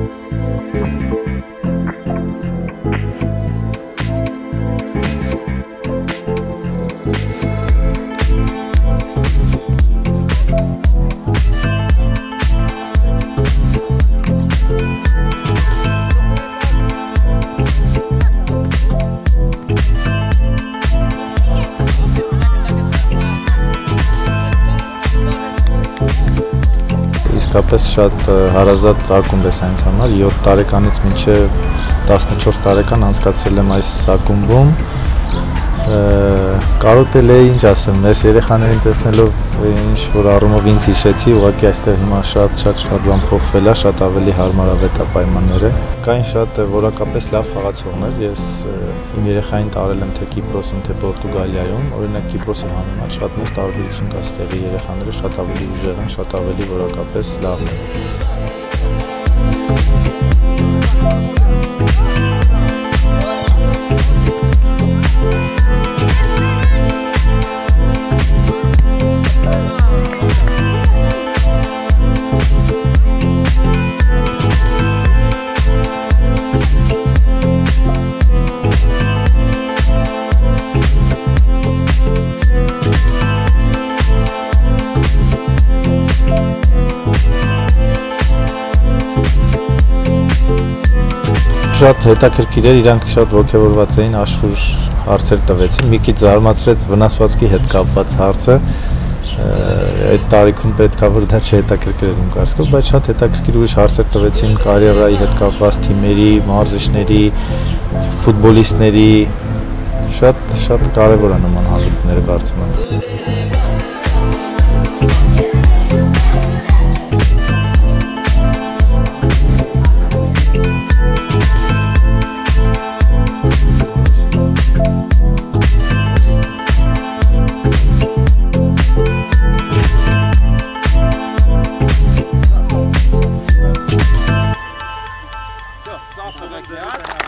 Իսկապես շատ հարազատ ակումբ է սա ինձ համար, 7 տարեկանից մինչև 14 տարեկան անցկացրել եմ այս ակումբում, կարոտել է, ինչ ասեմ, մեզ երեխաներին տեսնելով ինչ-որ առումով ինձ հիշեցի, ուղղակի այստեղ հիմա շատ բան փոխվել է, շատ ավելի հարմարավետ է պայմանները։ Կային շատ որակապես լավ խաղացողներ, ես իմ երեխային տարել եմ թե Կիպրոսում, թե Պորտուգալիայում, օրինակ Կիպրոսի համեմատ շատ մեծ տարբերություն կա այստեղի երեխաները, շատ ավելի ուժեղ են, շատ ավելի որակապես լավն են։ Շատ հետաքրքիր էր, իրանք շատ ոգևորված էին, աշխուժ հարցեր տվեցին, մի քիչ զարմացրեց վնասվածքի հետ կապված հարցը, այդ տարիքում պետք է որ դա չհետաքրքրեր իմ կարծիքով, բայց շատ հետաքրքիր ուրիշ հարցեր տվեցին կարիերայի հետ կապված թիմերի, մարզիչների, ֆուտբոլիստների, շատ կարևոր է նման հանդիպումները կարծում եմ։ Afgewerkt, ja.